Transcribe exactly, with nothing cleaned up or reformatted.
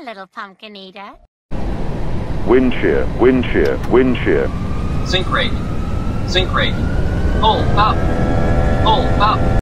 little pumpkin eater. Wind shear, wind shear, wind shear. Sink rate. Sink rate. Pull up. Pull up.